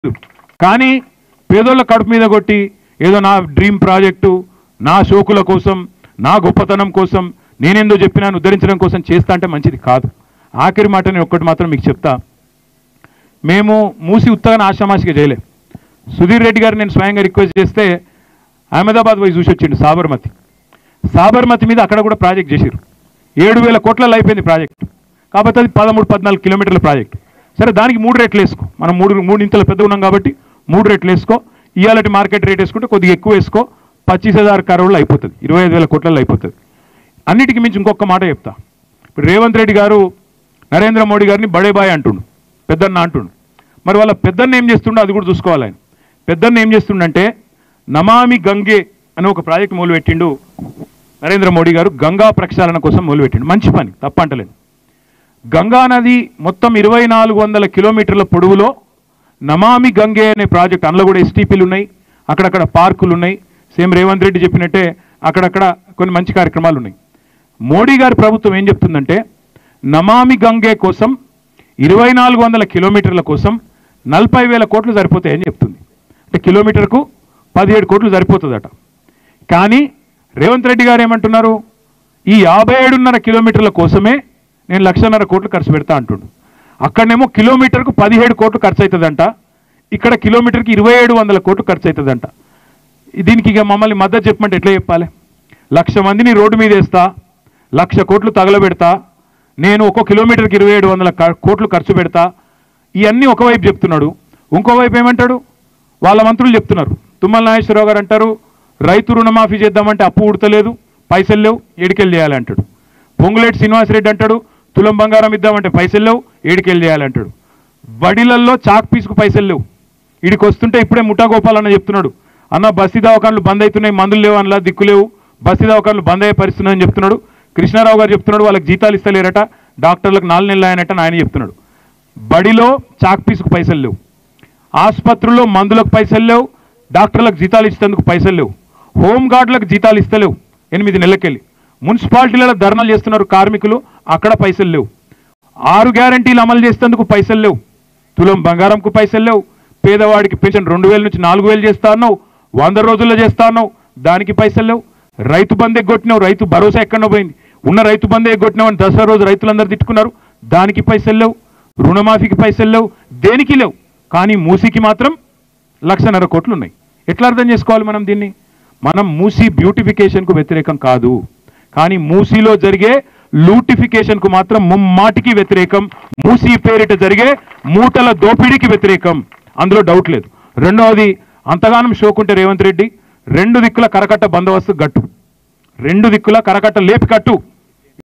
కానీ పేదోళ్ళ కడుపు మీద కొట్టి ఏదో నా డ్రీమ్ ప్రాజెక్టు నా షోకుల కోసం నా గొప్పతనం కోసం నేనేందో చెప్పినాను ఉద్ధరించడం కోసం చేస్తా అంటే మంచిది కాదు. ఆఖరి మాట నేను ఒక్కటి మాత్రం మీకు చెప్తా. మేము మూసి ఉత్తగానే ఆషామాషిగా చేయలే. సుధీర్ రెడ్డి గారు నేను స్వయంగా రిక్వెస్ట్ చేస్తే అహ్మదాబాద్ పోయి చూసి వచ్చిండు. సాబర్మతి మీద అక్కడ కూడా ప్రాజెక్ట్ చేశారు. 7,000 కోట్లలో అయిపోయింది ప్రాజెక్టు. కాబట్టి అది 13-14 కిలోమీటర్ల ప్రాజెక్టు. సరే దానికి 3 రెట్లు వేసుకో, మనం మూడు ఇంతలో పెద్ద ఉన్నాం కాబట్టి 3 రెట్లు వేసుకో. ఇవాళ మార్కెట్ రేట్ వేసుకుంటే కొద్దిగా ఎక్కువ వేసుకో, 25,000 కరోడ్లు అయిపోతుంది, 25,000 కోట్లలో అయిపోతుంది. అన్నిటికీ మించి ఇంకొక మాట చెప్తా. ఇప్పుడు రేవంత్ రెడ్డి గారు నరేంద్ర మోడీ గారిని బడే బాయ్ అంటుండు, పెద్దన్న అంటుండు. మరి వాళ్ళ పెద్దన్న ఏం చేస్తుండో అది కూడా చూసుకోవాలి. ఆయన పెద్దన్న ఏం చేస్తుండంటే నమామి గంగే అనే ఒక ప్రాజెక్ట్ మొదలుపెట్టిండు నరేంద్ర మోడీ గారు. గంగా ప్రక్షాళన కోసం మొదలుపెట్టిండు, మంచి పని, తప్పంటలేదు. గంగా నది మొత్తం 2,400 కిలోమీటర్ల పొడవులో నమామి గంగే అనే ప్రాజెక్ట్, అందులో కూడా ఎస్టీపీలు ఉన్నాయి, అక్కడక్కడ పార్కులు ఉన్నాయి. సేమ్ రేవంత్ రెడ్డి చెప్పినట్టే అక్కడక్కడ కొన్ని మంచి కార్యక్రమాలు ఉన్నాయి. మోడీ గారి ప్రభుత్వం ఏం చెప్తుందంటే నమామి గంగే కోసం 2,400 కిలోమీటర్ల కోసం 40,000 కోట్లు సరిపోతాయని చెప్తుంది. అంటే కిలోమీటర్కు 17 కోట్లు సరిపోతుందట. కానీ రేవంత్ రెడ్డి గారు ఏమంటున్నారు, ఈ 57.5 కిలోమీటర్ల కోసమే నేను 1,50,000 కోట్లు ఖర్చు పెడతా అంటుండు. అక్కడనేమో కిలోమీటర్కు 17 కోట్లు ఖర్చు అవుతుందంట, ఇక్కడ కిలోమీటర్కి 2,700 కోట్లు ఖర్చు అవుతుందంట. దీనికి ఇక మమ్మల్ని మద్దతు చెప్పమంటే ఎట్లా చెప్పాలి? 1,00,000 మందిని రోడ్డు మీద వేస్తా, 1,00,000 కోట్లు తగలబెడతా, నేను ఒక్కో కిలోమీటర్కి 2,700 కోట్లు ఖర్చు పెడతా, ఇవన్నీ ఒకవైపు చెప్తున్నాడు. ఇంకోవైపు ఏమంటాడు, వాళ్ళ మంత్రులు చెప్తున్నారు. తుమ్మల నాగేశ్వరరావు గారు అంటారు రైతు రుణమాఫీ చేద్దామంటే అప్పు ఉడతలేదు, పైసలు లేవు, ఏడికెళ్ళి చేయాలి అంటాడు. పొంగులేటి శ్రీనివాసరెడ్డి అంటాడు తులం బంగారం ఇద్దామంటే పైసలు లేవు, ఏడికెళ్ళి చేయాలంటాడు. బడిలల్లో చాక్ పీసుకు పైసలు లేవు. వీడికి వస్తుంటే ఇప్పుడే ముఠా గోపాలన్న చెప్తున్నాడు, అన్న బస్తీ దవాఖాన్లు బంద్ అవుతున్నాయి, మందులు లేవు, అన్నలా దిక్కు లేవు, బస్తీ దవాఖాన్లు బంద్ అయ్యే పరిస్థితి అని చెప్తున్నాడు. కృష్ణారావు గారు చెప్తున్నాడు వాళ్ళకి జీతాలు ఇస్తలేరట, డాక్టర్లకు 4 నెలలు ఆయనట ఆయన చెప్తున్నాడు. బడిలో చాక్ పీసుకు పైసలు లేవు, ఆసుపత్రుల్లో మందులకు పైసలు లేవు, డాక్టర్లకు జీతాలు ఇచ్చేందుకు పైసలు లేవు, హోంగార్డులకు జీతాలు ఇస్తలేవు 8 నెలలకెళ్ళి, మున్సిపాలిటీలలో ధర్నాలు చేస్తున్నారు కార్మికులు, అక్కడ పైసలు లేవు, 6 గ్యారంటీలు అమలు చేసేందుకు పైసలు లేవు, తులం బంగారంకు పైసలు లేవు, పేదవాడికి పెన్షన్ 2,000 నుంచి 4,000 చేస్తా అన్నావు, 100 రోజుల్లో చేస్తా అన్నావు, దానికి పైసలు లేవు. రైతు బంధు ఎగ్గొట్టినావు, రైతు భరోసా ఎక్కడో పోయింది, ఉన్న రైతు బంధు ఎగ్గొట్టినావు అని దసరా రోజు రైతులందరూ తిట్టుకున్నారు, దానికి పైసలు లేవు, రుణమాఫీకి పైసలు లేవు, దేనికి లేవు. కానీ మూసీకి మాత్రం 1,50,000 కోట్లు ఉన్నాయి. ఎట్లా అర్థం చేసుకోవాలి మనం దీన్ని? మనం మూసీ బ్యూటిఫికేషన్కు వ్యతిరేకం కాదు, కానీ మూసీలో జరిగే లూటిఫికేషన్కు మాత్రం ముమ్మాటికి వ్యతిరేకం. మూసీ పేరిట జరిగే మూటల దోపిడీకి వ్యతిరేకం, అందులో డౌట్ లేదు. రెండవది, అంతగానం షోకుంటే రేవంత్ రెడ్డి 2 దిక్కుల కరకట్ట బందోబస్తు గట్టు, 2 దిక్కుల కరకట్ట లేపి కట్టు.